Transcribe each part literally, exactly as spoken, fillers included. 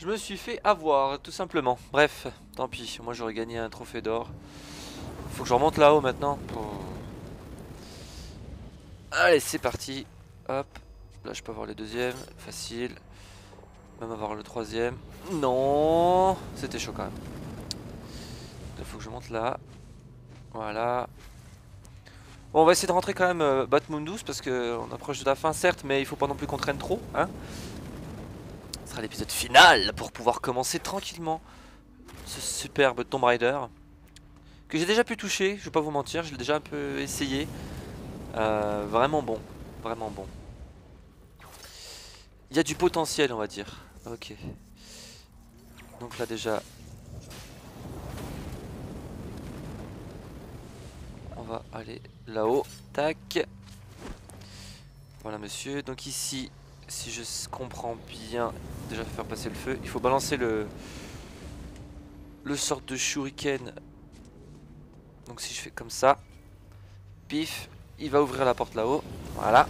Je me suis fait avoir, tout simplement. Bref, tant pis, moi j'aurais gagné un trophée d'or. Faut que je remonte là-haut maintenant. Oh. Allez, c'est parti. Hop, là je peux avoir le deuxième, facile. Même avoir le troisième. Non, c'était chaud quand même. Il faut que je monte là. Voilà. Bon, on va essayer de rentrer quand même euh, Batmundus parce qu'on approche de la fin, certes, mais il faut pas non plus qu'on traîne trop, hein. Ce sera l'épisode final pour pouvoir commencer tranquillement ce superbe Tomb Raider que j'ai déjà pu toucher. Je vais pas vous mentir, je l'ai déjà un peu essayé. Euh, vraiment bon, vraiment bon. Il y a du potentiel, on va dire. Ok. Donc là déjà, on va aller là-haut. Tac. Voilà monsieur. Donc ici, si je comprends bien, déjà faire passer le feu, il faut balancer le le sort de shuriken. Donc si je fais comme ça, pif, il va ouvrir la porte là-haut. Voilà.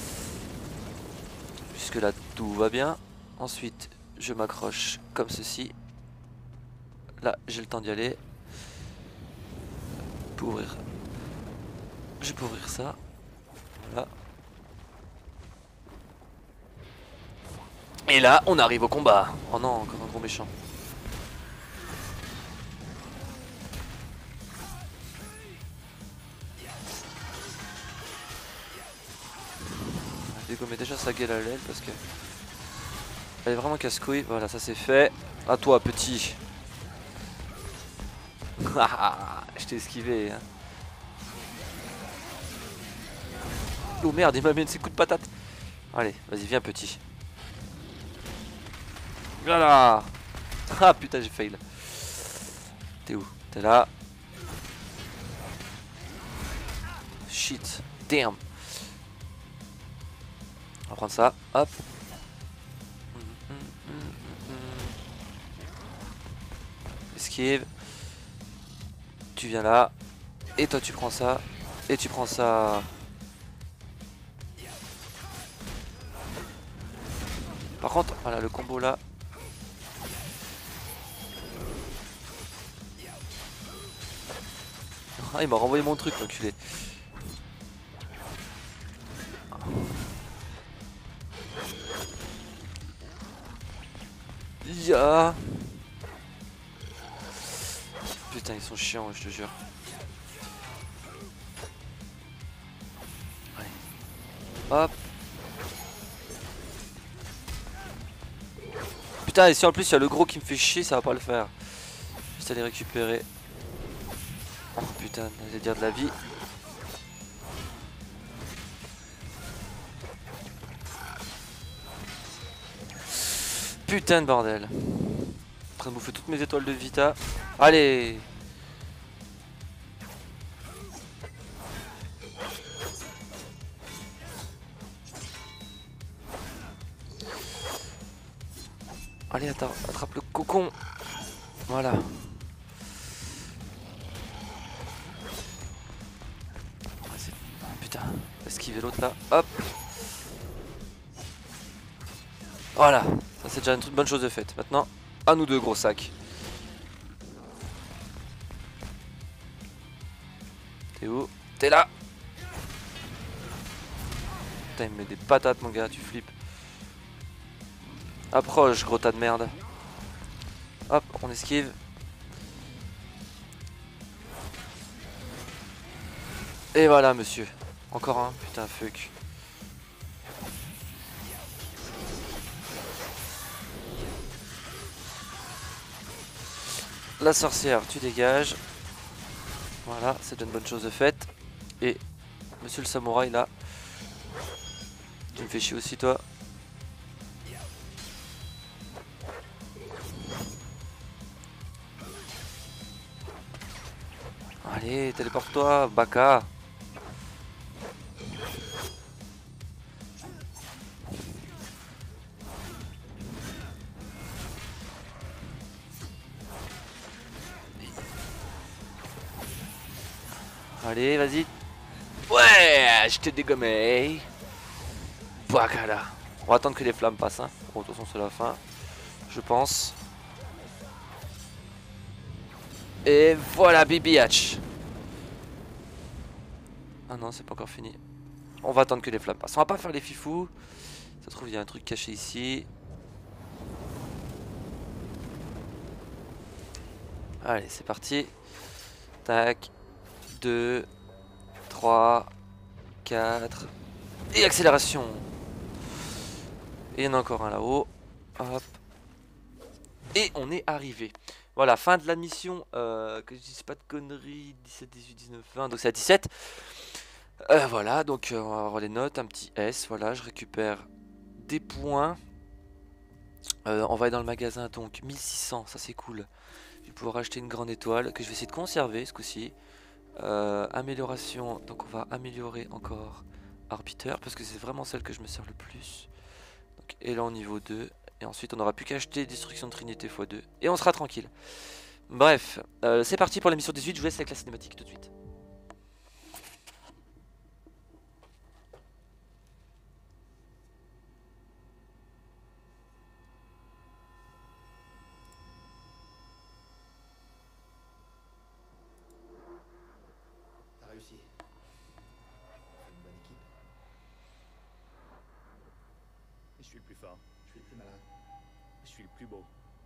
Jusque là tout va bien. Ensuite je m'accroche comme ceci. Là j'ai le temps d'y aller. Pour ouvrir. Je peux ouvrir ça. Voilà. Et là on arrive au combat. Oh non, encore un gros méchant. Dégommer déjà sa gueule à l'aile parce que elle est vraiment casse-couille. Voilà, ça c'est fait. À toi petit. Je t'ai esquivé hein. Oh merde, il m'a mis ses coups de patate. Allez, vas-y, viens petit. Voilà. Ah putain, j'ai fail. T'es où? T'es là. Shit. Damn. On va prendre ça. Hop. Esquive. Tu viens là. Et toi tu prends ça. Et tu prends ça. Par contre, voilà le combo là. Ah, il m'a renvoyé mon truc, l'enculé. Ya. Putain, ils sont chiants, je te jure. Allez. Hop. Putain, et si en plus il y a le gros qui me fait chier, ça va pas le faire. Juste aller récupérer. Oh putain, j'allais dire de la vie. Putain de bordel. En train de bouffer toutes mes étoiles de Vita. Allez. Allez, attends, attrape le cocon. Voilà. Putain, esquiver l'autre là. Hop. Voilà. Ça c'est déjà une toute bonne chose de faite. Maintenant, à nous deux gros sacs. T'es où? T'es là. Putain, il me met des patates mon gars, tu flippes. Approche gros tas de merde. Hop, on esquive. Et voilà monsieur. Encore un, putain fuck. La sorcière, tu dégages. Voilà, c'est une bonne chose de faite. Et monsieur le samouraï là. Tu me fais chier aussi toi. Allez, téléporte-toi, Baka. Allez, vas-y. Ouais, je t'ai dégommé. Baka là. On va attendre que les flammes passent. Hein. Bon, de toute façon, c'est la fin. je pense. Et voilà, Bibi Hatch. Ah non, c'est pas encore fini. On va attendre que les flammes passent. On va pas faire les fifous. Ça se trouve, il y a un truc caché ici. Allez, c'est parti. Tac. deux, trois, quatre. Et accélération. Et il y en a encore un là-haut. Hop. Et on est arrivé. Voilà, fin de la mission. Euh, que je dise pas de conneries. dix-sept, dix-huit, dix-neuf, vingt. Donc c'est à dix-sept. Euh, voilà, donc euh, on va avoir les notes. Un petit S. Voilà, je récupère des points. Euh, on va aller dans le magasin. Donc mille six cents, ça c'est cool. Je vais pouvoir acheter une grande étoile que je vais essayer de conserver ce coup-ci. Euh, amélioration. Donc on va améliorer encore Arbiter. Parce que c'est vraiment celle que je me sers le plus. Donc élan niveau deux. Et ensuite on n'aura plus qu'à acheter Destruction de Trinité fois deux. Et on sera tranquille. Bref, euh, c'est parti pour la mission dix-huit. Je vous laisse avec la cinématique tout de suite. T'as réussi. Une bonne équipe. Je suis le plus fort. Je suis le plus malin. Je suis le plus beau.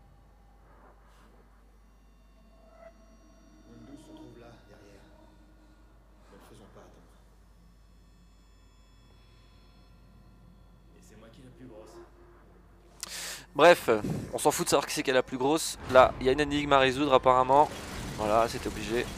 Mundus se trouve là, derrière. Ne le faisons pas attendre. Et c'est moi qui est la plus grosse. Bref, on s'en fout de savoir qui c'est qui est la plus grosse. Là, il y a une énigme à résoudre apparemment. Voilà, c'était obligé.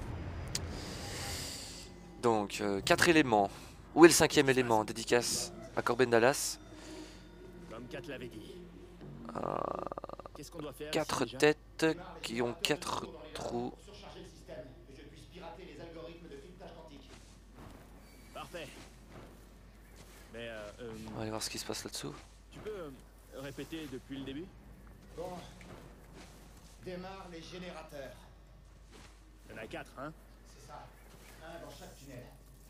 Donc, euh, quatre éléments. Où est le cinquième élément? Dédicace à Corben Dallas. Comme Kat l'avait dit. Euh, Qu'est-ce qu'on doit faire quatre ici, déjà têtes qui ont quatre trous. Pour surcharger le système et je puisse pirater les algorithmes de filetage quantique. Parfait. Mais euh, euh, On va aller voir ce qui se passe là-dessous. tu peux euh, répéter depuis le début? Bon. Démarre les générateurs. Il y en a quatre, hein? C'est ça. Un dans chaque tunnel.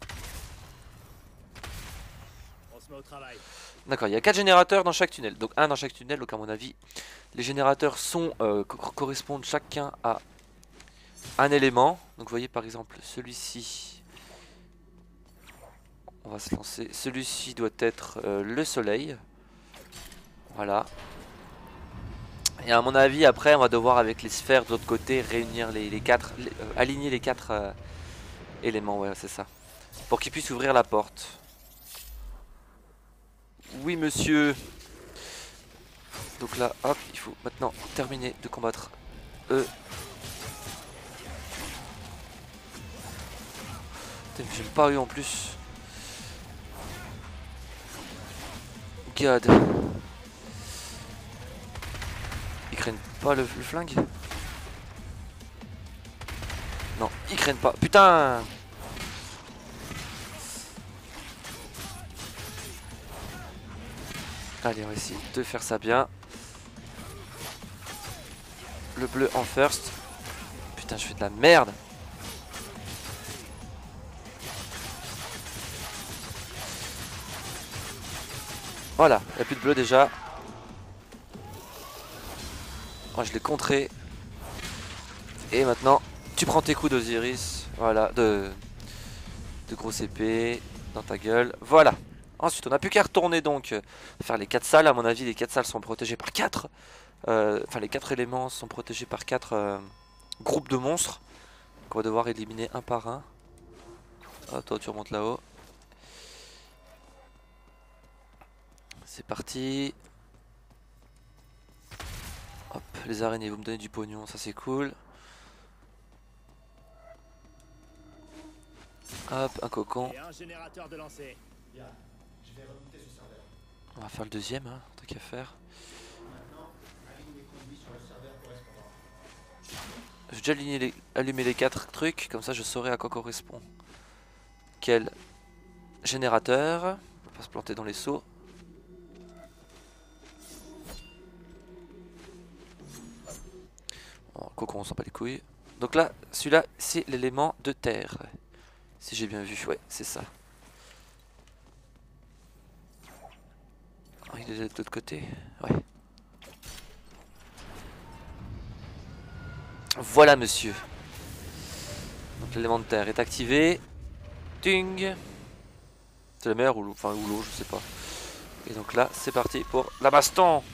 On se met au travail. D'accord, il y a quatre générateurs dans chaque tunnel. Donc un dans chaque tunnel, donc à mon avis, les générateurs sont euh, co correspondent chacun à un élément. Donc vous voyez par exemple celui-ci. On va se lancer. Celui-ci doit être euh, le soleil. Voilà. Et à mon avis, après, on va devoir avec les sphères de l'autre côté réunir les, les quatre, les, euh, aligner les quatre euh, éléments. Ouais, c'est ça. Pour qu'ils puissent ouvrir la porte. Oui, monsieur. Donc là, hop, il faut maintenant terminer de combattre eux. Putain, mais j'aime pas eux en plus. God. Ils craignent pas le, le flingue? Non, ils craignent pas. Putain! Allez, on va essayer de faire ça bien. Le bleu en first. Putain, je fais de la merde. Voilà, il n'y a plus de bleu déjà. Oh, je l'ai contré. Et maintenant, tu prends tes coups d'Osiris. Voilà, de, de grosse épée dans ta gueule. Voilà. Ensuite, on n'a plus qu'à retourner donc faire les quatre salles. À mon avis, les quatre salles sont protégées par quatre. Euh, enfin, les quatre éléments sont protégés par quatre euh, groupes de monstres. Donc, on va devoir éliminer un par un. Ah, toi, tu remontes là-haut. C'est parti. Hop, les araignées, vous me donnez du pognon, ça c'est cool. Hop, un cocon. Et un générateur de lancer. Bien. Je vais rebooter ce serveur. On va faire le deuxième, hein, tant qu'à faire. Maintenant, aligne les conduits sur le serveur correspondant. J'ai déjà aligné les, allumé les quatre trucs, comme ça je saurai à quoi correspond quel générateur. On va pas se planter dans les seaux. Bon, cocon, on s'en bat les couilles. Donc là, celui-là, c'est l'élément de terre. Si j'ai bien vu, ouais, c'est ça. Oh, il est de l'autre côté, ouais. Voilà monsieur. Donc l'élément de terre est activé. Ting. C'est la mer ou l'eau, enfin ou l'eau, je sais pas. Et donc là, c'est parti pour la baston.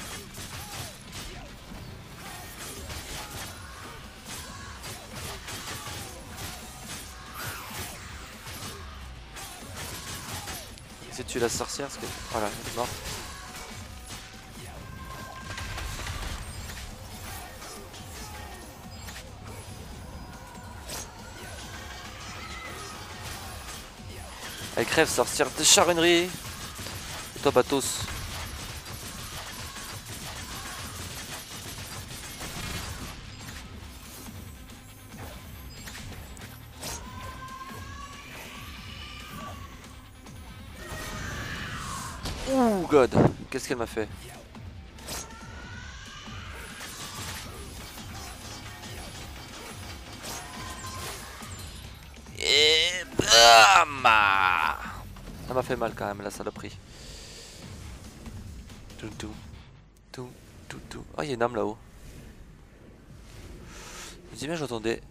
Essaye de tuer la sorcière parce que voilà, elle est morte. Elle crève, sorcière de charonerie. Et toi, Batos. Ouh, God. Qu'est-ce qu'elle m'a fait? Et bam! Ça m'a fait mal quand même, la saloperie. Tout, tout, tout, tout, tout. Ah, il y a une âme là-haut. Je me dis bien, j'entendais.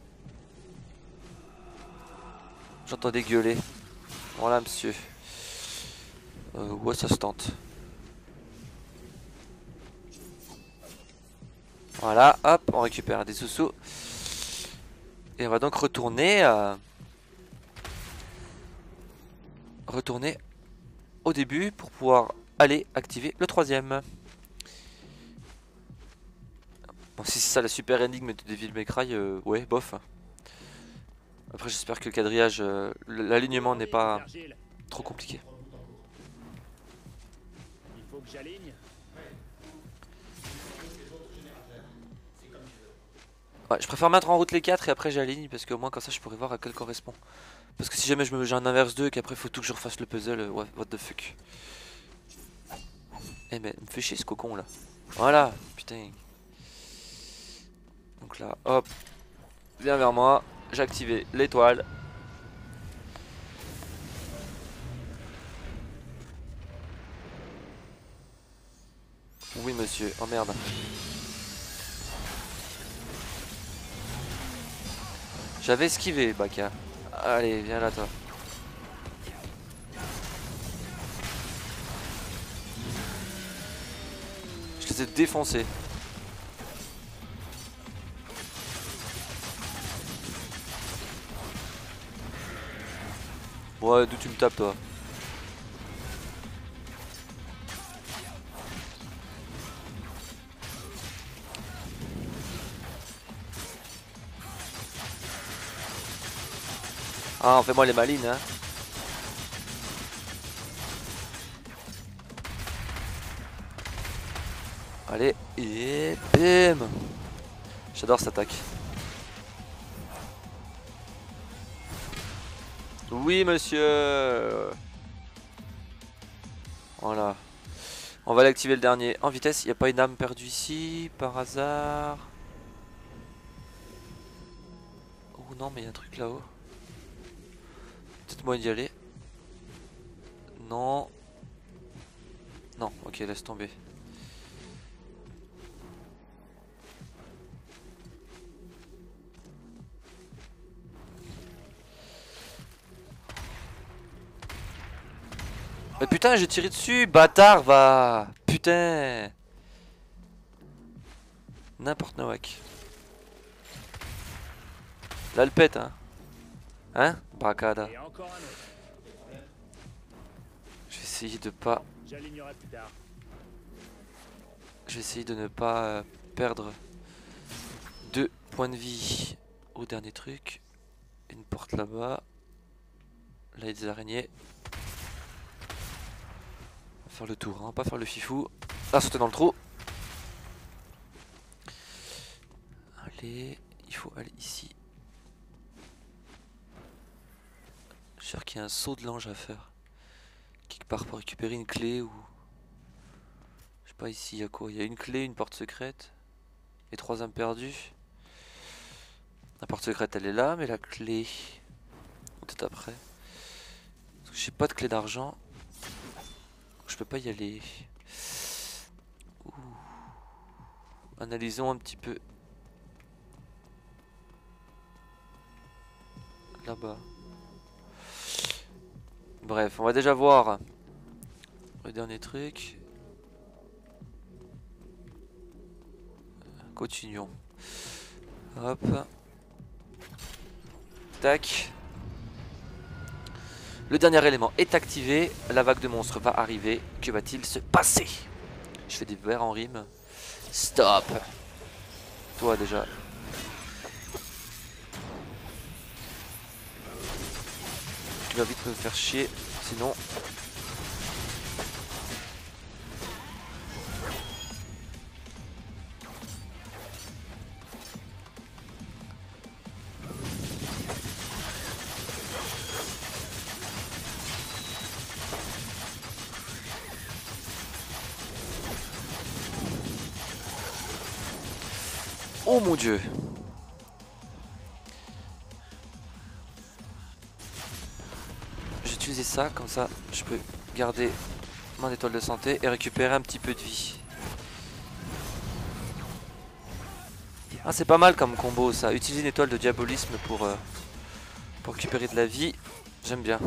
J'entendais gueuler. Voilà, monsieur. Euh, ouais, ça se tente. Voilà, hop, on récupère des sous-sous. Et on va donc retourner. Euh... Retourner au début pour pouvoir aller activer le troisième. Bon, si c'est ça la super énigme de Devil May Cry, euh, ouais, bof. Après, j'espère que le quadrillage, euh, l'alignement n'est pas trop compliqué. Il faut que j'aligne. Ouais, je préfère mettre en route les quatre et après j'aligne parce qu'au moins comme ça je pourrais voir à quel correspond. Parce que si jamais je me j'ai un inverse deux et qu'après il faut tout que je refasse le puzzle, euh, ouais, what the fuck. Eh mais me fait chier ce cocon là. Voilà, putain. Donc là, hop, viens vers moi, j'ai activé l'étoile. Oui monsieur, oh merde. J'avais esquivé Baka. Allez, viens là toi. Je les ai défoncés. Ouais, d'où tu me tapes toi? Ah, fais-moi les malines, hein. Allez, et bim. J'adore cette attaque. Oui, monsieur. Voilà. On va l'activer le dernier en vitesse. Il n'y a pas une âme perdue ici, par hasard. Oh non, mais il y a un truc là-haut. Peut-être moyen d'y aller. Non. Non, ok, laisse tomber. Mais putain, j'ai tiré dessus, bâtard, va. Putain. N'importe nawak. Là, elle pète, hein. Hein, Bracada. Et encore un autre. Je vais essayer de pas. J'alignerai plus tard. Je vais essayer de ne pas euh, perdre deux points de vie au dernier truc. Une porte là-bas. Là, il y a des araignées. On va faire le tour, hein, pas faire le fifou. Ah, sauter dans le trou. Allez, il faut aller ici. Je suis sûr qu'il y a un saut de l'ange à faire. Quelque part pour récupérer une clé ou... Je sais pas ici, il y a quoi? Il y a une clé, une porte secrète. Et trois âmes perdues. La porte secrète elle est là, mais la clé... Peut-être après. Parce que j'ai pas de clé d'argent. Je peux pas y aller. Ouh. Analysons un petit peu là-bas. Bref, on va déjà voir le dernier truc. Continuons. Hop. Tac. Le dernier élément est activé. La vague de monstres va arriver. Que va-t-il se passer? Je fais des vers en rime. Stop. Toi déjà. Tu vas vite me faire chier. Sinon... Oh mon dieu. J'ai utilisé ça, comme ça je peux garder mon étoile de santé et récupérer un petit peu de vie. Ah, c'est pas mal comme combo ça, utiliser une étoile de diabolisme pour, euh, pour récupérer de la vie, j'aime bien.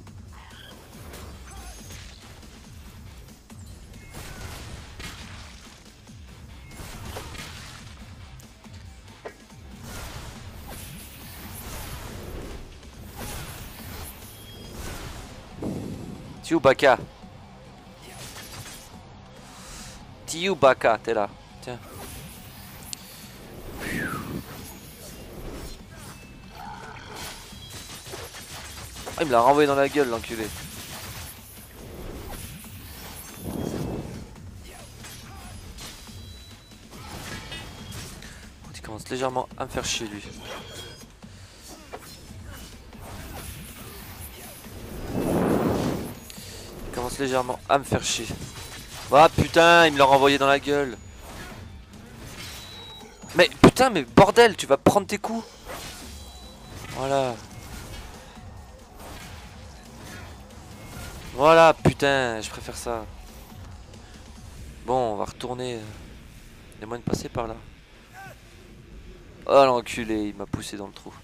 Tiubaka. Tiubaka, t'es là. Tiens. Ah, il me l'a renvoyé dans la gueule, l'enculé. Il commence légèrement à me faire chier, lui. Il commence légèrement à me faire chier. Ah putain, il me l'a renvoyé dans la gueule. Mais putain, mais bordel, tu vas prendre tes coups. Voilà. Voilà, putain, je préfère ça. Bon, on va retourner. Il y a moyen de passer par là. Oh l'enculé, il m'a poussé dans le trou.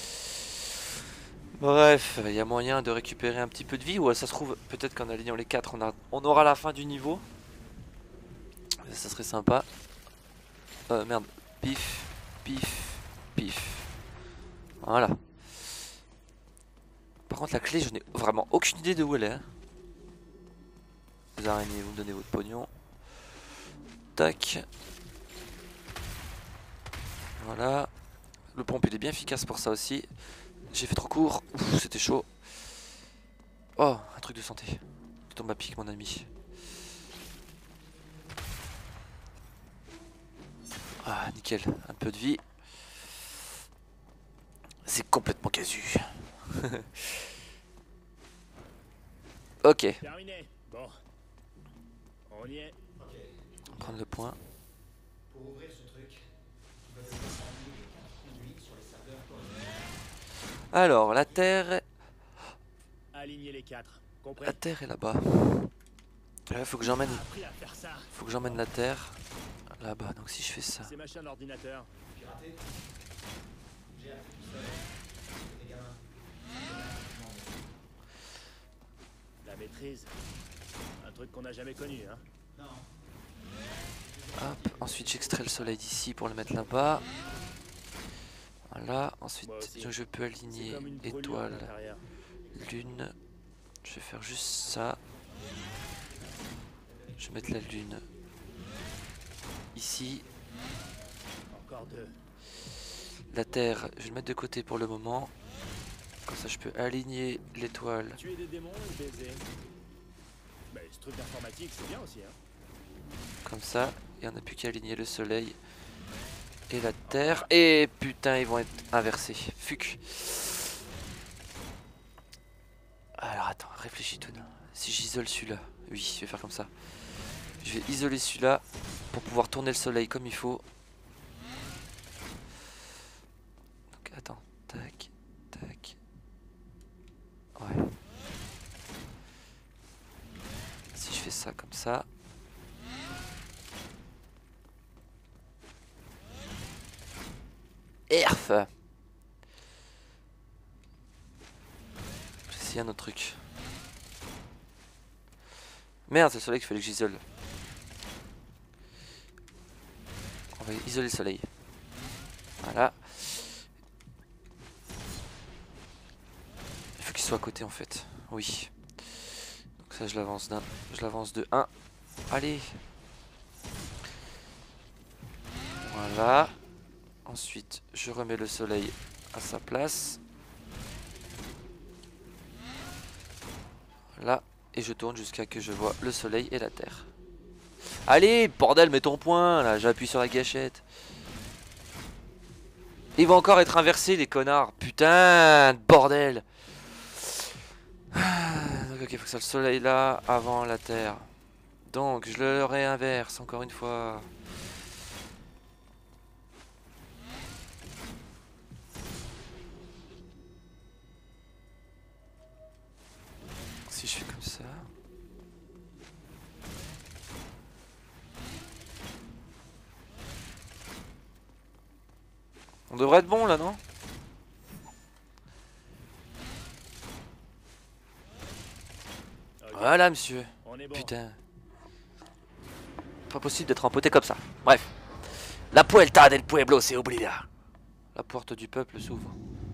Bref, il y a moyen de récupérer un petit peu de vie. Ou ça se trouve, peut-être qu'en alignant les quatre, on, a, on aura la fin du niveau. Ça serait sympa. Euh, merde. Pif, pif, pif. Voilà. Par contre, la clé, je n'ai vraiment aucune idée de où elle est. Hein. Les araignées, vous me donnez votre pognon. Tac. Voilà. Le pompe, il est bien efficace pour ça aussi. J'ai fait trop court. C'était chaud. Oh, un truc de santé. Tu tombes à pic, mon ami. Ah, nickel. Un peu de vie. C'est complètement casu. Ok. Terminé. Bon. On y est. Ok. On va prendre le point. Pour ouvrir ce truc, tu vas devoir installer les quatre conduites sur les serveurs coordonnés. Alors, la terre... Aligner les quatre. Compris. La terre est là-bas. Là, faut que j'emmène... Appris à faire ça. Faut que j'emmène la terre là-bas. Donc si je fais ça... C'est machin d'ordinateur. Pirater. J'ai appris tout seul. Les gamins. La maîtrise. Un truc qu'on n'a jamais connu, hein. Non. Hop, ensuite j'extrais le soleil d'ici pour le mettre là-bas. Voilà, ensuite Moi aussi. donc je peux C'est aligner comme une brûlure à étoile, l'intérieur. lune. Je vais faire juste ça. Je vais mettre la lune ici. Encore deux. La terre, je vais le mettre de côté pour le moment. Comme ça je peux aligner l'étoile. Tuer des démons ou baiser. Mais ce truc d'informatique, c'est bien aussi, hein. Comme ça. Et on n'a plus qu'à aligner le soleil et la terre. Et putain, ils vont être inversés. Fuck. Alors attends, réfléchis tout. Si j'isole celui-là, oui, je vais faire comme ça. Je vais isoler celui-là pour pouvoir tourner le soleil comme il faut. Donc attends, tac, tac. Ouais. Si je fais ça comme ça. Erf. y a un autre truc. Merde, c'est le soleil qu'il fallait que j'isole. On va isoler le soleil. Voilà. Il faut qu'il soit à côté en fait. Oui. Donc ça je l'avance d'un. Je l'avance de un. Allez. Voilà. Ensuite, je remets le soleil à sa place. Là. Et je tourne jusqu'à que je vois le soleil et la terre. Allez, bordel, mets ton point, là, j'appuie sur la gâchette. Ils vont encore être inversés, les connards. Putain, bordel. Donc, ok, faut que ça le soleil là, avant la terre. Donc, je le réinverse encore une fois. Si je fais comme ça. On devrait être bon là, non? Ok, Voilà, monsieur. on est bon. Putain. Pas possible d'être empoté comme ça. Bref. La puerta del pueblo se oblida. La porte du peuple s'ouvre.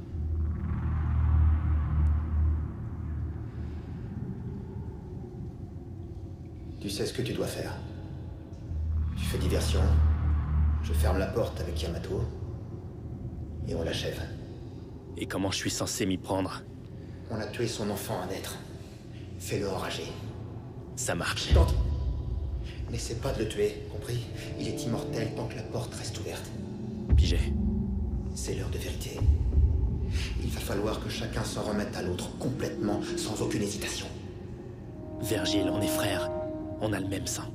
Tu sais ce que tu dois faire. Tu fais diversion. Je ferme la porte avec Yamato. Et on l'achève. Et comment je suis censé m'y prendre? On a tué son enfant à naître. Fais-le enrager. Ça marche. Tente. N'essaie pas de le tuer, compris? Il est immortel tant que la porte reste ouverte. Pigé. C'est l'heure de vérité. Il va falloir que chacun s'en remette à l'autre complètement, sans aucune hésitation. Virgile, on est frères. On a le même sang.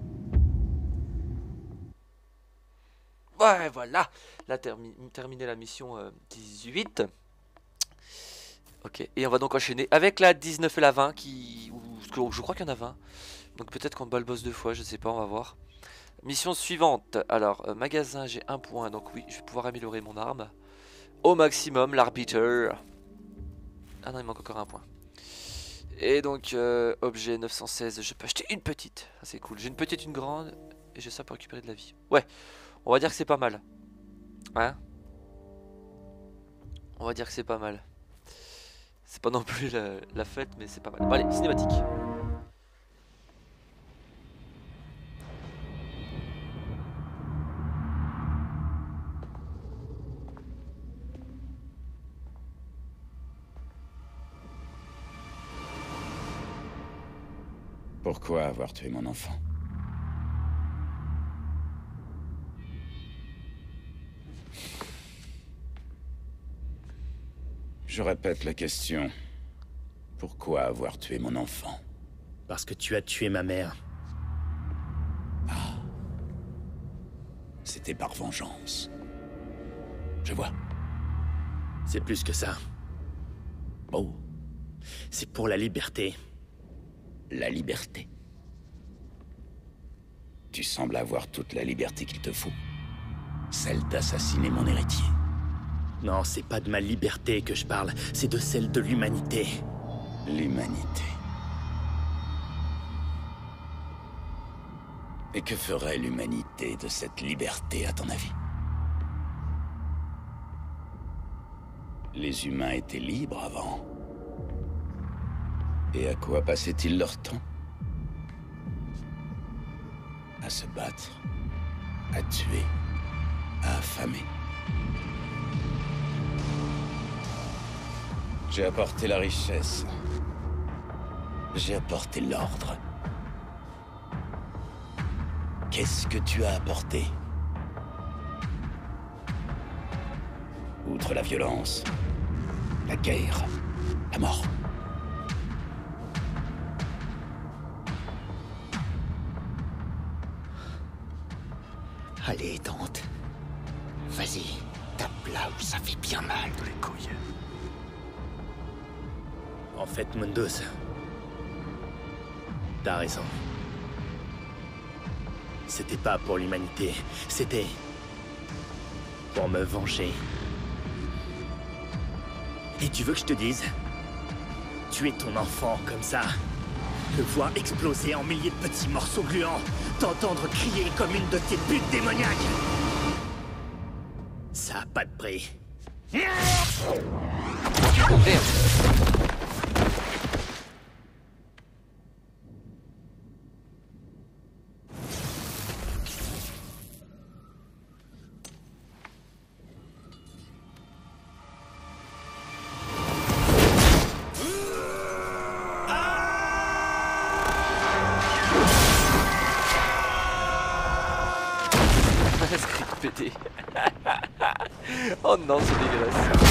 Ouais, voilà. Là, termi terminé la mission euh, dix-huit. Ok, et on va donc enchaîner avec la dix-neuf et la vingt, qui... Ou, je crois qu'il y en a vingt. Donc peut-être qu'on bat le boss deux fois, je sais pas, on va voir. Mission suivante. Alors, euh, magasin, j'ai un point, donc oui, je vais pouvoir améliorer mon arme. Au maximum, l'arbitre. Ah non, il manque encore un point. Et donc, euh, objet neuf cent seize, je peux acheter une petite. Ça, c'est cool. J'ai une petite, une grande, et j'ai ça pour récupérer de la vie. Ouais, on va dire que c'est pas mal. Hein? On va dire que c'est pas mal. C'est pas non plus la, la fête, mais c'est pas mal. Bon, allez, cinématique. Pourquoi avoir tué mon enfant? Je répète la question. Pourquoi avoir tué mon enfant? Parce que tu as tué ma mère. C'était par vengeance. Je vois. C'est plus que ça. Oh, C'est pour la liberté. la liberté. Tu sembles avoir toute la liberté qu'il te faut. Celle d'assassiner mon héritier. Non, c'est pas de ma liberté que je parle, c'est de celle de l'humanité. L'humanité. Et que ferait l'humanité de cette liberté, à ton avis? Les humains étaient libres avant. Et à quoi passaient-ils leur temps? À se battre, à tuer, à affamer. J'ai apporté la richesse. J'ai apporté l'ordre. Qu'est-ce que tu as apporté? Outre la violence, la guerre, la mort. Allez, tente. Vas-y, tape là où ça fait bien mal dans les couilles. En fait, Mundus, t'as raison. C'était pas pour l'humanité, c'était pour me venger. Et tu veux que je te dise? Tuer ton enfant comme ça, le voir exploser en milliers de petits morceaux gluants, t'entendre crier comme une de tes putes démoniaques. Ça a pas de prix. Oh merde. Script pété. Oh non, c'est dégueulasse.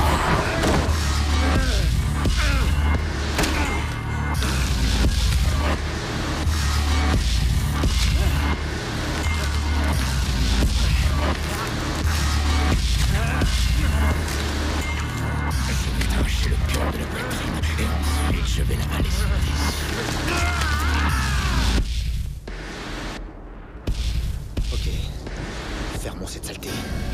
Trancher le cœur de la poitrine et ensuite je vais l'avaler sur le tissu. Ok. Fermons cette saleté.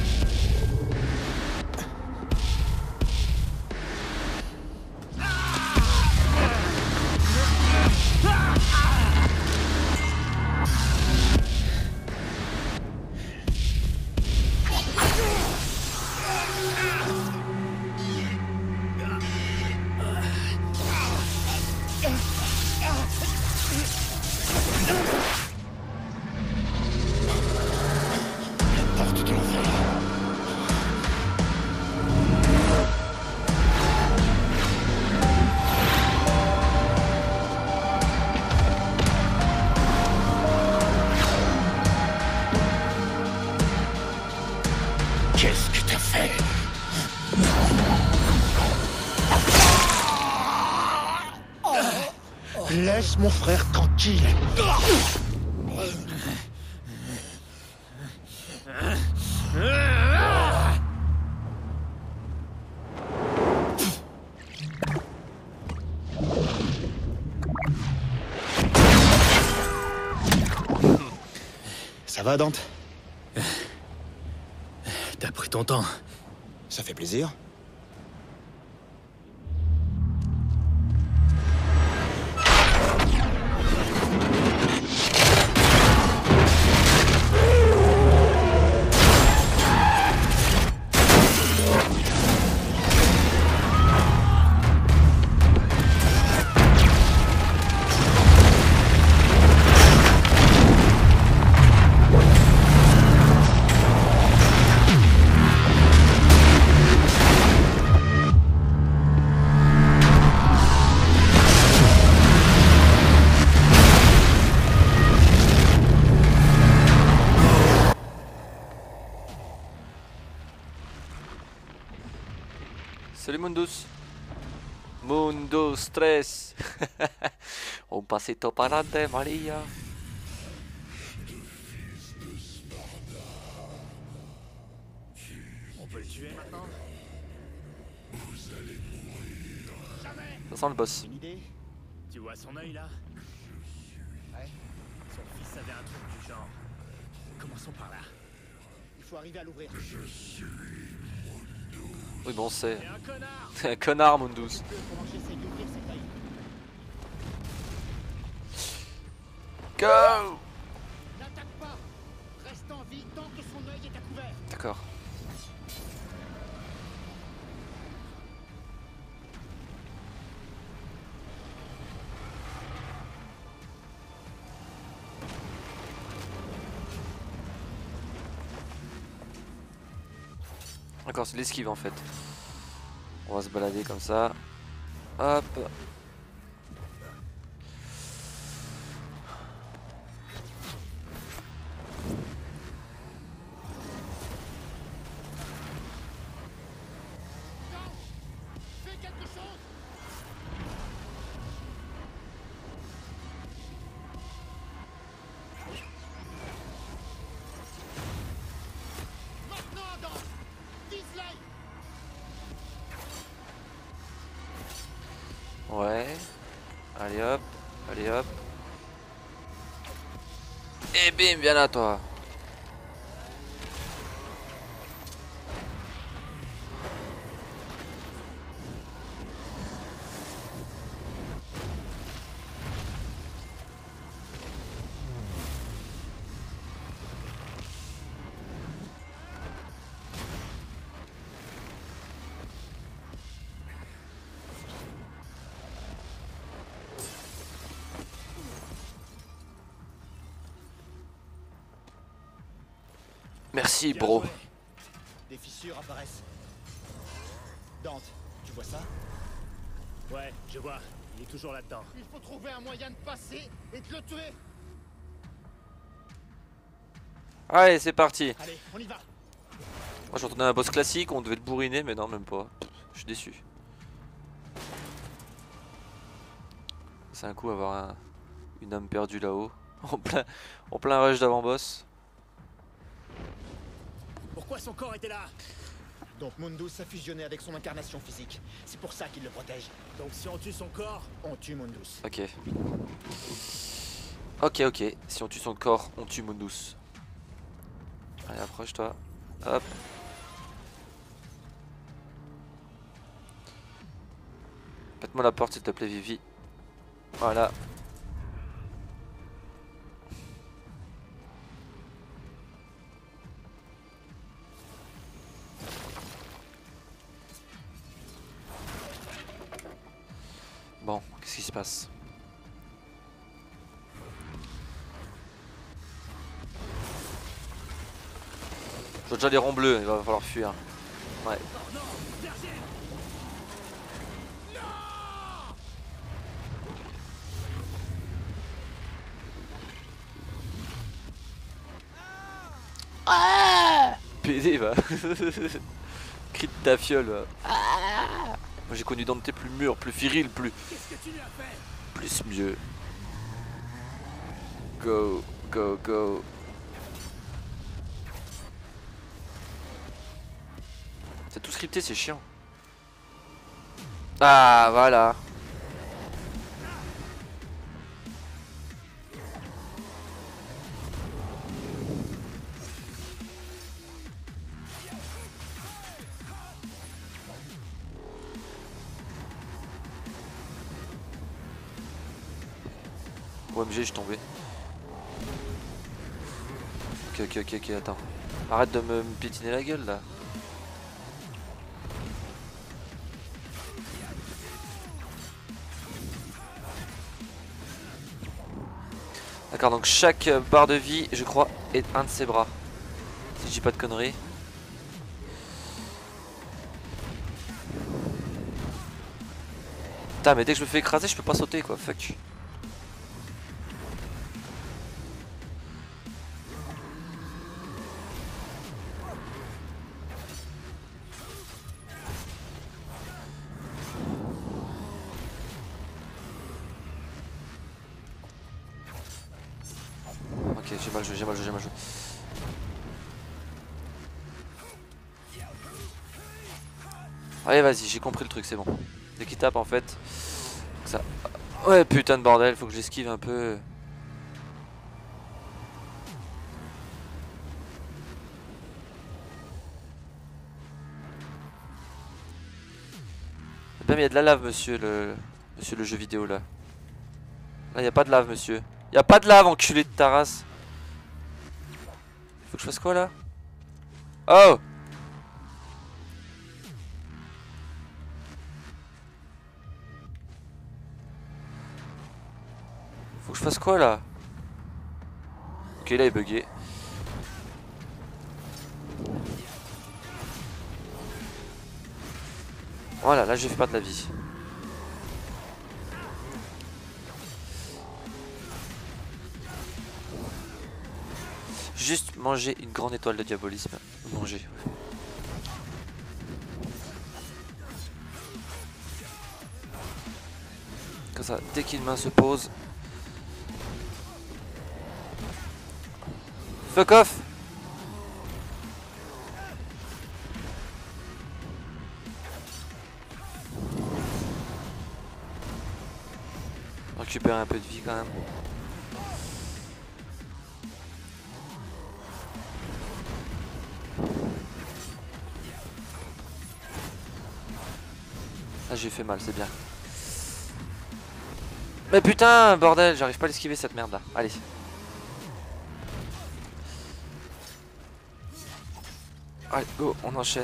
Porte de l'enfer. Qu'est-ce que t'as fait? Laisse mon frère tranquille. Ça va, Dante? T'as pris ton temps. Ça fait plaisir. Salut Mundus. Mundo stress. Un pasito para adelante, Maria. On peut le tuer maintenant? Ça sent le boss. Une idée? Tu vois son œil là? Ouais. Son fils avait un truc du genre. Commençons par là. Il faut arriver à l'ouvrir. Oui, bon, c'est T'es un connard! un connard, Mundus. Comment j'essaie d'ouvrir cette œil? Go! N'attaque pas! Reste en vie tant que son œil est à couvert. D'accord. D'accord, c'est l'esquive en fait. On va se balader comme ça. Hop. Fais quelque chose! Maintenant, Adam! Vise-l'œil! Ouais. Allez hop. Allez hop. Et bim, viens là toi. Merci, Bien bro. joué. Des fissures apparaissent. Dante, tu vois ça? Ouais, je vois. Il est toujours là-dedans. Il faut trouver un moyen de passer et de le tuer. Allez, c'est parti. Allez, on y va. Moi j'entendais un boss classique, on devait le bourriner, mais non, même pas. Je suis déçu. C'est un coup avoir un, une âme perdue là-haut. En plein, en plein rush d'avant-boss. Pourquoi son corps était là? Donc Mundus a fusionné avec son incarnation physique. C'est pour ça qu'il le protège. Donc si on tue son corps, On tue Mundus. Ok. Ok, ok. Si on tue son corps, on tue Mundus. Allez, approche-toi. Hop. Pète-moi la porte s'il te plaît, Vivi. Voilà. Bon, qu'est-ce qui se passe? Je vois déjà les ronds bleus, il va falloir fuir. Ouais. P D va. Cri de ta fiole va. Moi j'ai connu Dante plus mûr, plus viril, plus. qu'est-ce que tu lui as fait? Plus mieux. Go, go, go. C'est tout scripté, c'est chiant. Ah voilà. O M G, je suis tombé. Ok, ok, ok, ok, attends. Arrête de me, me piétiner la gueule là. D'accord, donc chaque barre de vie, je crois, est un de ses bras. Si je dis pas de conneries. Putain, mais dès que je me fais écraser, je peux pas sauter quoi, fuck. Ok, j'ai mal joué, j'ai mal joué, j'ai mal joué. Allez, vas-y, j'ai compris le truc, c'est bon. Dès qu'il tape en fait. Ça. Ouais, putain de bordel, faut que j'esquive un peu. Même il y a de la lave, monsieur le, monsieur le jeu vidéo là. Là, il y a pas de lave, monsieur. Il y a pas de lave, enculé de ta race. Faut que je fasse quoi là? Oh! Faut que je fasse quoi là? Ok, là il est bugué. Voilà, là j'ai fait perdre la vie. Juste manger une grande étoile de diabolisme. Manger. Ouais. Comme ça, dès qu'une main se pose. Fuck off! Récupérer un peu de vie quand même. Ah, j'ai fait mal, c'est bien. Mais putain, bordel, j'arrive pas à l'esquiver cette merde là. Allez. Allez, go, on enchaîne.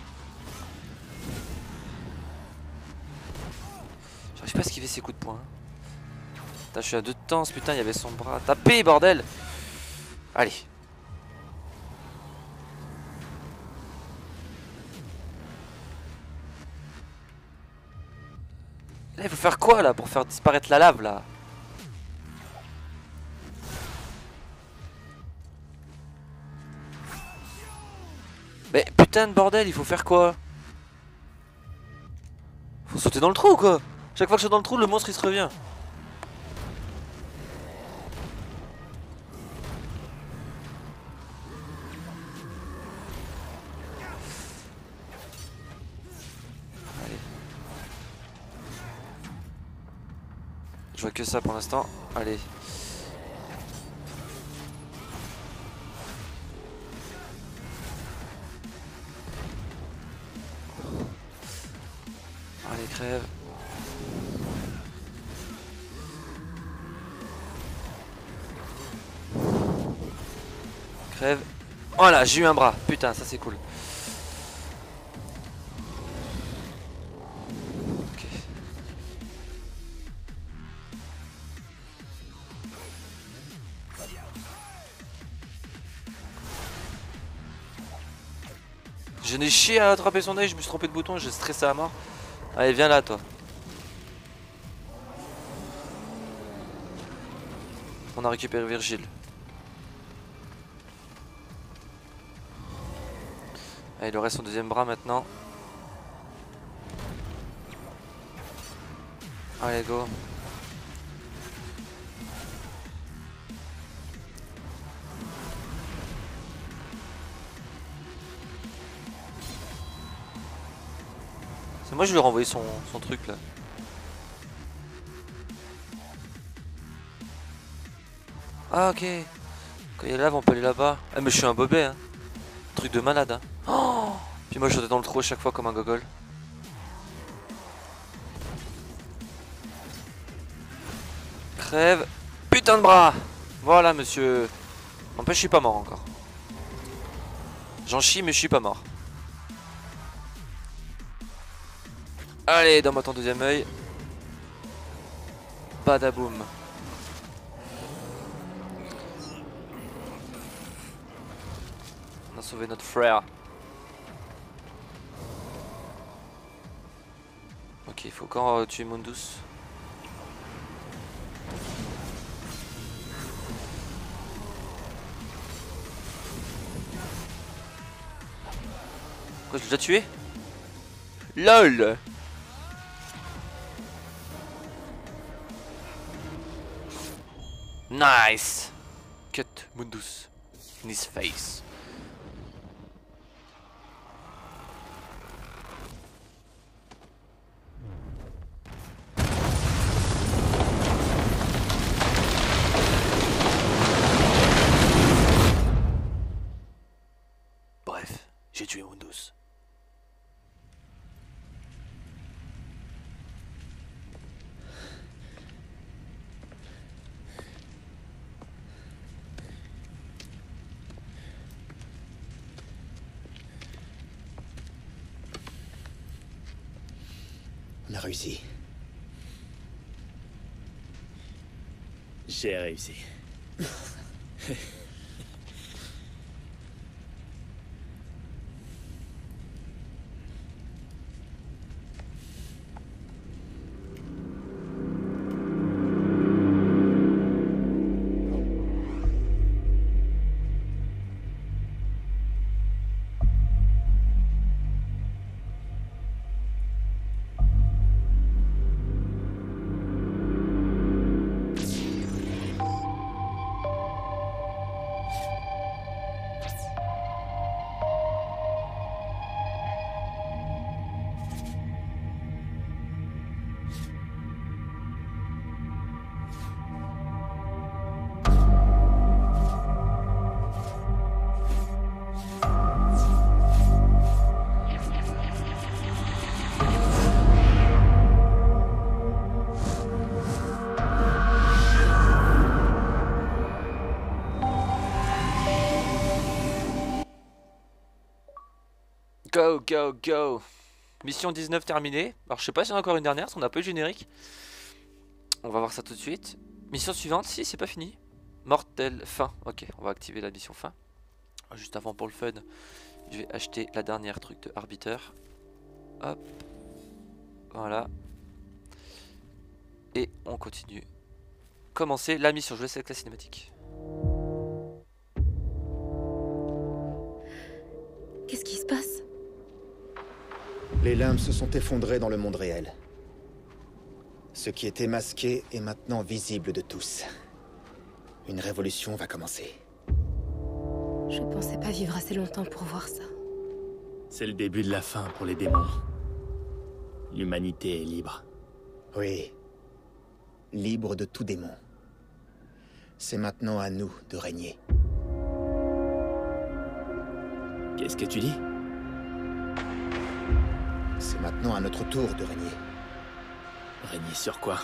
J'arrive pas à esquiver ses coups de poing. Putain, je suis à deux de temps, putain, il y avait son bras. Tapez, bordel! Allez. Là il faut faire quoi là pour faire disparaître la lave là? Mais putain de bordel, il faut faire quoi? Faut sauter dans le trou ou quoi? Chaque fois que je saute dans le trou, le monstre il se revient. Allez. Je vois que ça pour l'instant. Allez. Allez, crève. Crève. Voilà, j'ai eu un bras. Putain, ça c'est cool. Ok. Je n'ai chié à attraper son œil, je me suis trompé de bouton, j'ai stressé à mort. Allez, viens là, toi. On a récupéré Virgile. Allez, il aurait son deuxième bras maintenant. Allez, go. C'est moi, je lui ai renvoyé son, son truc là. Ah, ok. Quand il y a lave, on peut aller là-bas. Ah, mais je suis un bobet, hein. Truc de malade, hein. Oh, puis moi, je sautais dans le trou à chaque fois comme un gogol. Crève. Putain de bras. Voilà, monsieur. En plus, je suis pas mort encore. J'en chie, mais je suis pas mort. Allez, donne-moi ton deuxième œil. Badaboum. On a sauvé notre frère. Ok, il faut encore euh, tuer Mundus. Quoi, je l'ai déjà tué? LOL. Nice. Cut Mundus in his face. Bref, j'ai tué Mundus. On a réussi. J'ai réussi. Go, go, go. Mission dix-neuf terminée. Alors je sais pas si on a encore une dernière, parce qu'on a pas eu le générique. On va voir ça tout de suite. Mission suivante, si c'est pas fini. Mortel fin. Ok, on va activer la mission fin. Juste avant pour le fun, je vais acheter la dernière truc de Arbiter. Hop. Voilà. Et on continue. Commencer la mission, je laisse avec la cinématique. Qu'est-ce qui se passe? Les limbes se sont effondrés dans le monde réel. Ce qui était masqué est maintenant visible de tous. Une révolution va commencer. Je pensais pas vivre assez longtemps pour voir ça. C'est le début de la fin pour les démons. L'humanité est libre. Oui. Libre de tout démon. C'est maintenant à nous de régner. Qu'est-ce que tu dis? C'est maintenant à notre tour de régner. Régner sur quoi?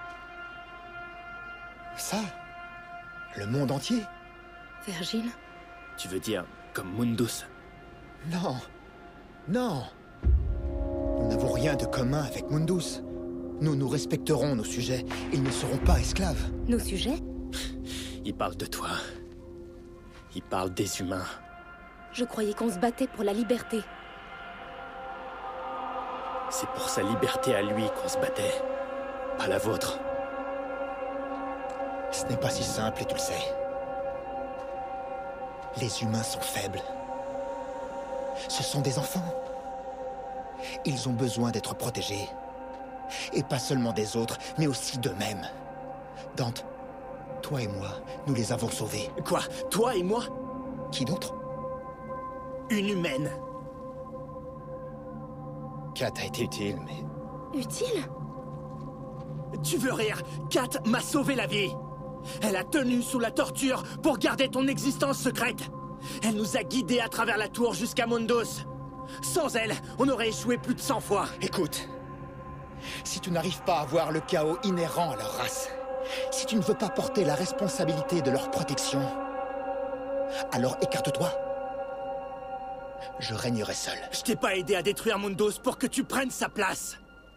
Ça? Le monde entier? Virgile? Tu veux dire comme Mundus? Non. Non. Nous n'avons rien de commun avec Mundus. Nous nous respecterons nos sujets. Ils ne seront pas esclaves. Nos sujets? Il parle de toi. Il parle des humains. Je croyais qu'on se battait pour la liberté. C'est pour sa liberté à lui qu'on se battait. Pas la vôtre. Ce n'est pas si simple et tu le sais. Les humains sont faibles. Ce sont des enfants. Ils ont besoin d'être protégés. Et pas seulement des autres, mais aussi d'eux-mêmes. Dante, toi et moi, nous les avons sauvés. Quoi? Toi et moi? Qui d'autre? Une humaine. Kat a été utile, mais... Utile? Tu veux rire? Kat m'a sauvé la vie. Elle a tenu sous la torture pour garder ton existence secrète. Elle nous a guidés à travers la tour jusqu'à Mundus. Sans elle, on aurait échoué plus de cent fois. Écoute, si tu n'arrives pas à voir le chaos inhérent à leur race, si tu ne veux pas porter la responsabilité de leur protection, alors écarte-toi. Je régnerai seul. Je t'ai pas aidé à détruire Mundus pour que tu prennes sa place.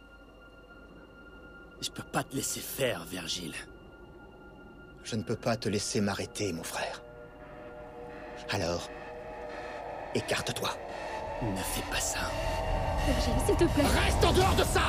Je peux pas te laisser faire, Virgile. Je ne peux pas te laisser m'arrêter, mon frère. Alors, écarte-toi. Ne fais pas ça. Virgile, s'il te plaît. Reste en dehors de ça!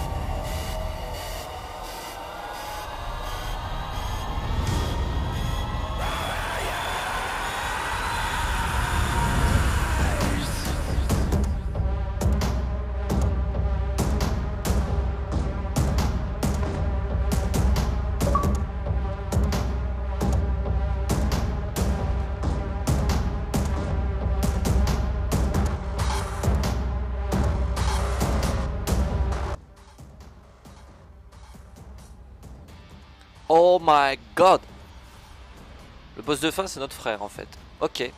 Oh my god! Le boss de fin, c'est notre frère en fait. Ok.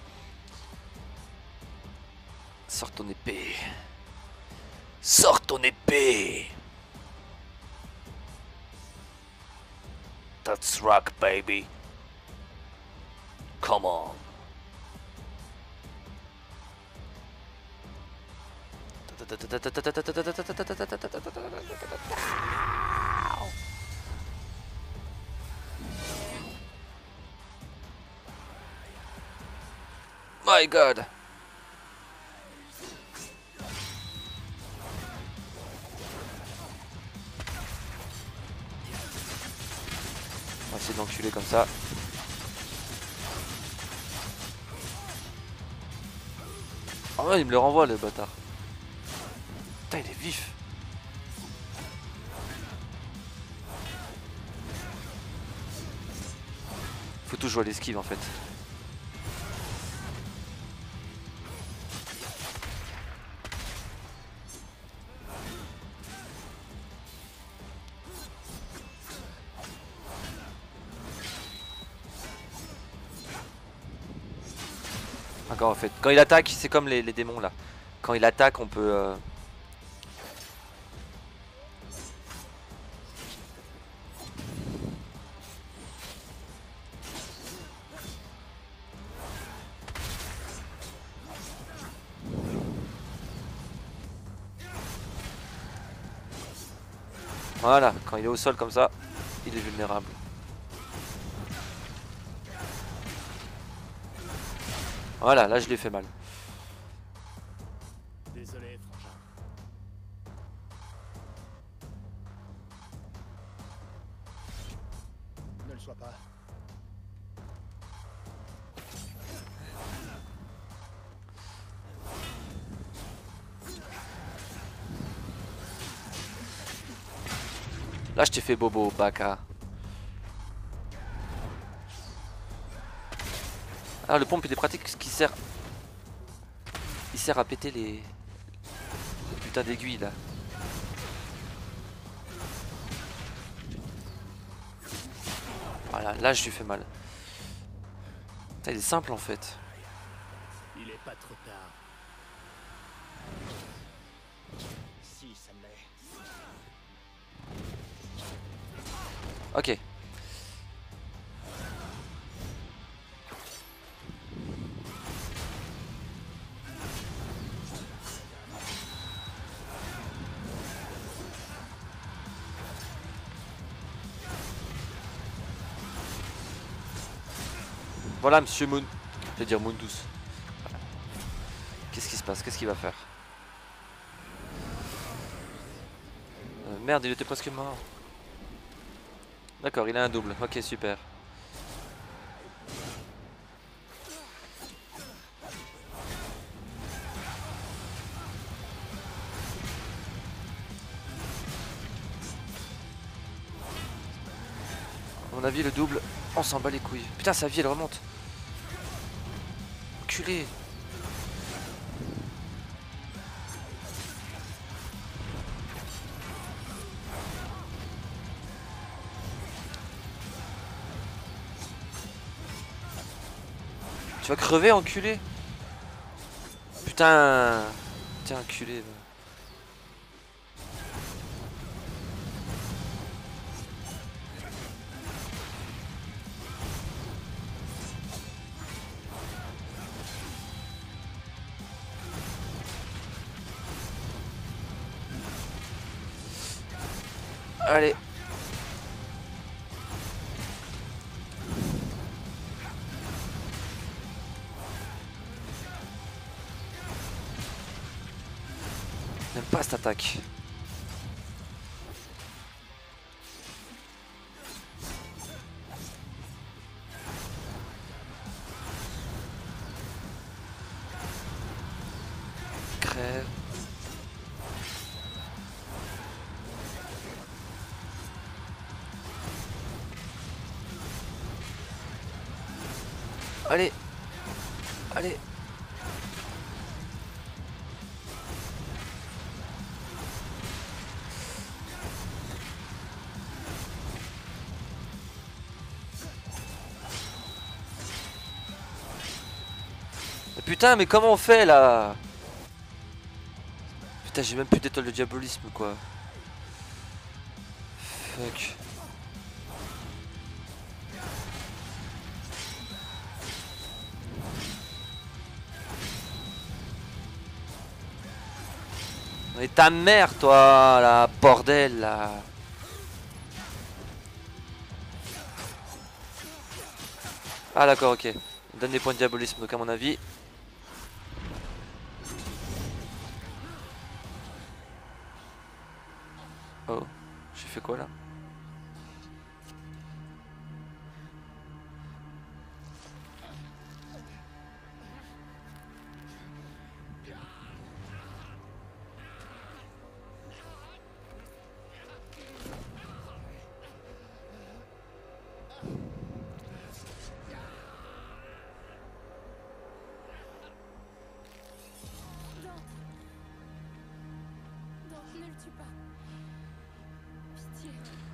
Sors ton épée. Sors ton épée! That's rock, baby. Come on. My god. On va essayer d'enculer comme ça. Ah ouais, il me le renvoie le bâtard. Putain, il est vif. Faut tout jouer à l'esquive en fait. Encore en fait. Quand il attaque, c'est comme les, les démons là. Quand il attaque, on peut... Euh... Voilà, quand il est au sol comme ça, il est vulnérable. Voilà, là je l'ai fait mal. Désolé, frangin. m'aperçois pas. Là, je t'ai fait bobo, Baka. Ah, le pompe il est pratique parce qu'il sert. Il sert à péter les. les putains d'aiguilles là. Voilà, là je lui fais mal. Putain, il est simple en fait. Il est pas trop tard. Si, ça l'est. Ok. Voilà, monsieur Moon. Je vais dire Moon douce. Qu'est-ce qui se passe? Qu'est-ce qu'il va faire? euh, Merde, il était presque mort. D'accord, il a un double. Ok, super. À mon avis, le double, on s'en bat les couilles. Putain, sa vie, elle remonte. Enculé. Tu vas crever, enculé. Putain. Tiens, enculé. Va. Allez. J'aime pas cette attaque. Crève. Allez. Allez. Putain, mais comment on fait là? Putain, j'ai même plus d'étoile de diabolisme quoi. Fuck. Mais ta mère toi, la bordel là. Ah d'accord, ok. Donne des points de diabolisme donc à mon avis. Oh, j'ai fait quoi là? Non, ne le tue pas. Pitié.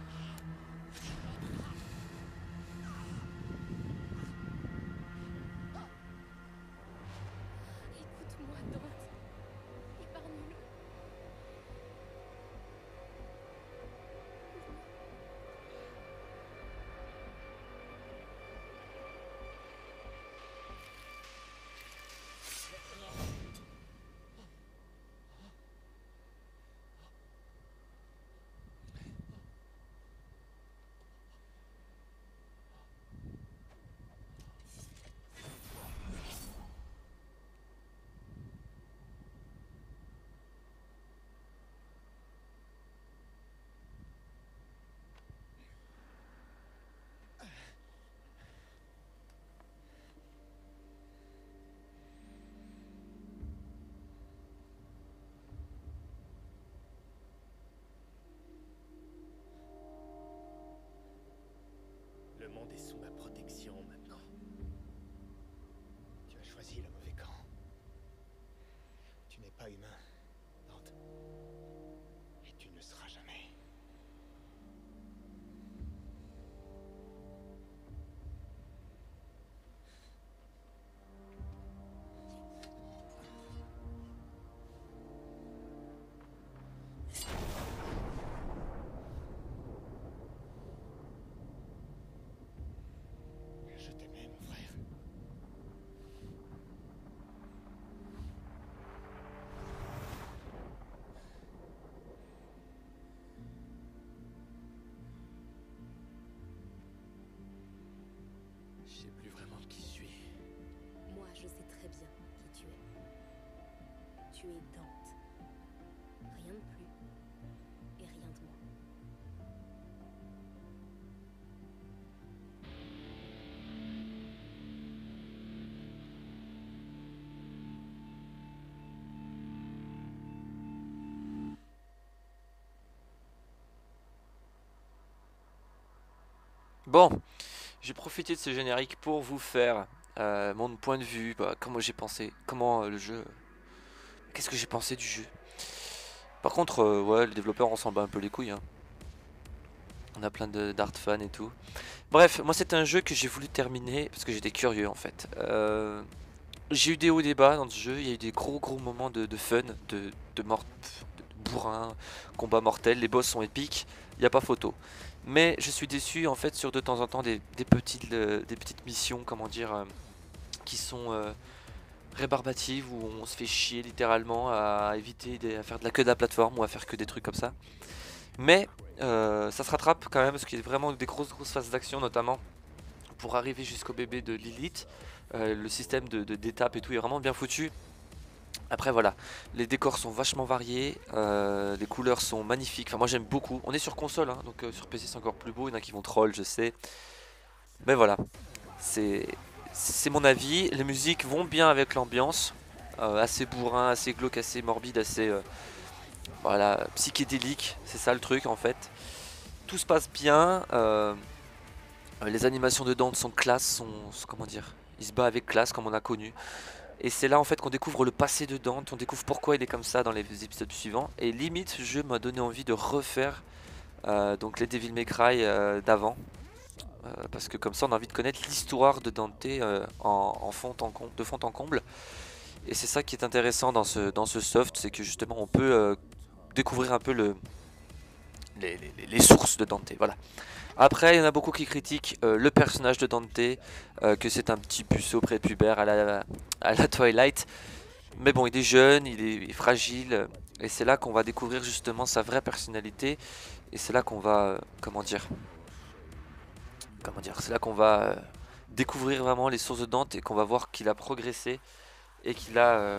pas humain, Dante. Et tu ne le seras jamais. Je t'aimais, mon frère. Je sais plus vraiment qui je suis. Moi, je sais très bien qui tu es. Tu es Dante. Rien de plus et rien de moins. Bon, j'ai profité de ce générique pour vous faire euh, mon point de vue, bah, comment j'ai pensé, comment euh, le jeu, qu'est-ce que j'ai pensé du jeu. Par contre, euh, ouais, les développeurs on s'en bat un peu les couilles, hein. On a plein de d'art fans et tout. Bref, moi c'est un jeu que j'ai voulu terminer parce que j'étais curieux en fait. Euh, j'ai eu des hauts et des bas dans ce jeu, il y a eu des gros gros moments de, de fun, de, de mort, de bourrin, combat mortel, les boss sont épiques, il n'y a pas photo. Mais je suis déçu en fait sur de temps en temps des, des, petites, euh, des petites missions, comment dire, euh, qui sont euh, rébarbatives, où on se fait chier littéralement à éviter des, à faire de la queue de la plateforme ou à faire que des trucs comme ça. Mais euh, ça se rattrape quand même parce qu'il y a vraiment des grosses grosses phases d'action, notamment pour arriver jusqu'au bébé de Lilith. Euh, le système de, de d'étapes et tout est vraiment bien foutu. Après voilà, les décors sont vachement variés, euh, les couleurs sont magnifiques, enfin moi j'aime beaucoup. On est sur console, hein, donc euh, sur P C c'est encore plus beau, il y en a qui vont troll, je sais. Mais voilà, c'est c'est mon avis, les musiques vont bien avec l'ambiance, euh, assez bourrin, assez glauque, assez morbide, assez euh, voilà, psychédélique, c'est ça le truc en fait. Tout se passe bien, euh, les animations de Dante sont classe, sont, sont- comment dire, il se bat avec classe comme on a connu. Et c'est là en fait qu'on découvre le passé de Dante, on découvre pourquoi il est comme ça dans les épisodes suivants. Et limite, ce jeu m'a donné envie de refaire euh, donc les Devil May Cry euh, d'avant. Euh, parce que comme ça on a envie de connaître l'histoire de Dante euh, en, en fond en comble, de fond en comble. Et c'est ça qui est intéressant dans ce, dans ce soft, c'est que justement on peut euh, découvrir un peu le, les, les- les sources de Dante. Voilà. Après, il y en a beaucoup qui critiquent euh, le personnage de Dante, euh, que c'est un petit puceau prépubère à la, à la Twilight. Mais bon, il est jeune, il est, il est fragile, euh, et c'est là qu'on va découvrir justement sa vraie personnalité. Et c'est là qu'on va, euh, comment dire, comment dire, c'est là qu'on va euh, découvrir vraiment les sources de Dante et qu'on va voir qu'il a progressé et qu'il a, euh,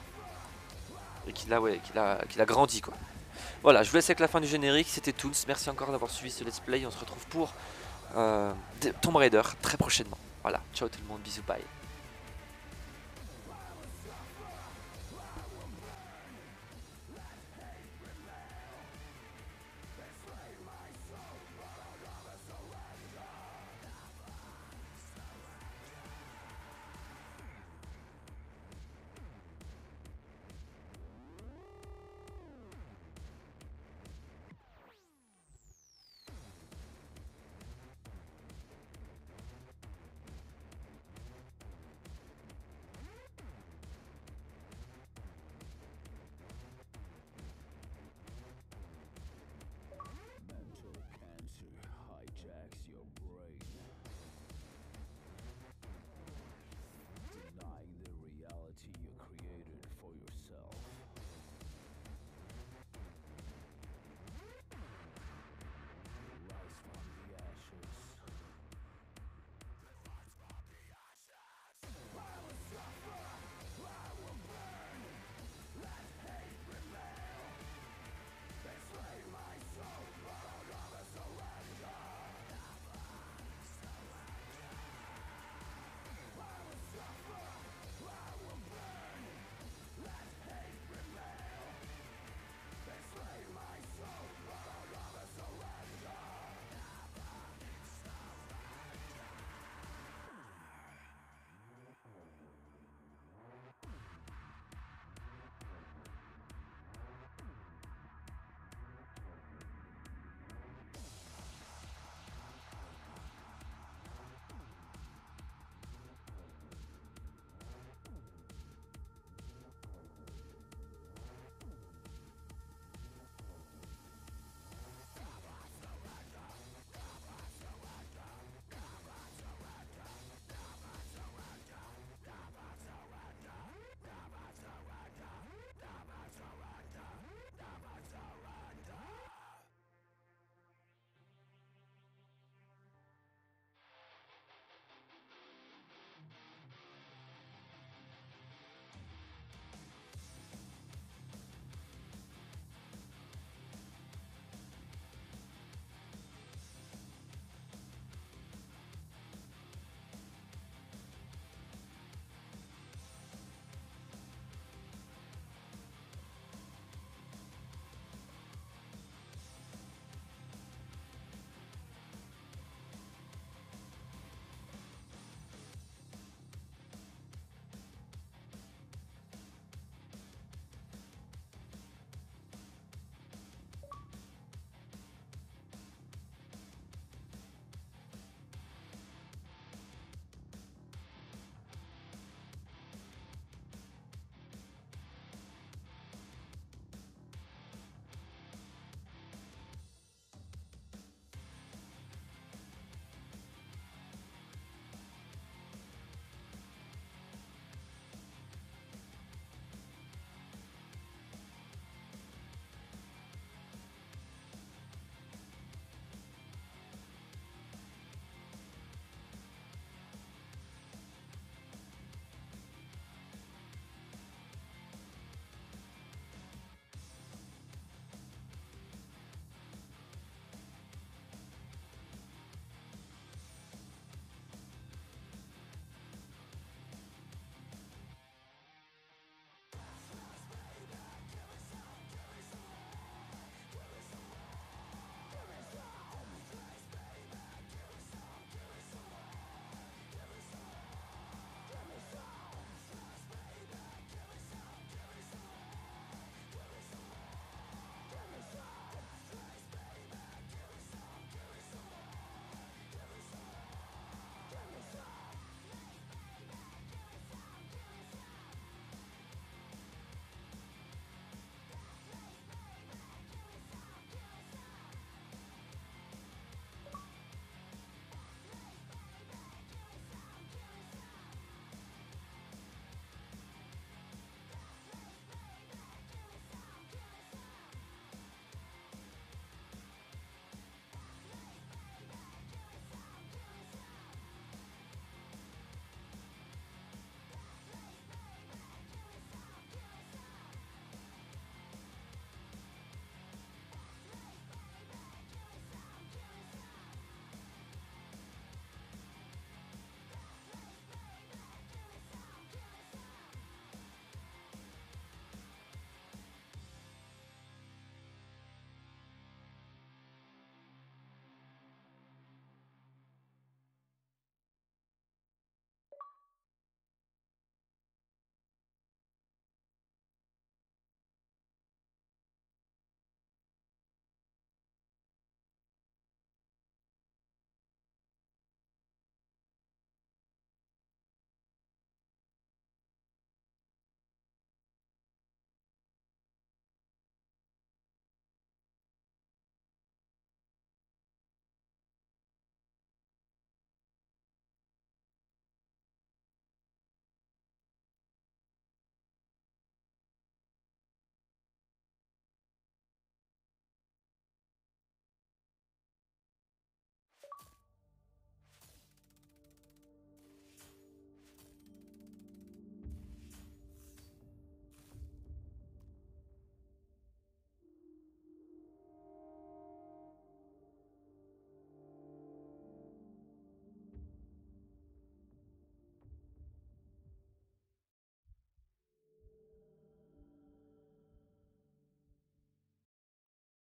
et qu'il a, ouais, qu'il a, qu'il a grandi quoi. Voilà, je vous laisse avec la fin du générique, c'était Toons, merci encore d'avoir suivi ce let's play, on se retrouve pour euh, Tomb Raider très prochainement. Voilà, ciao tout le monde, bisous, bye.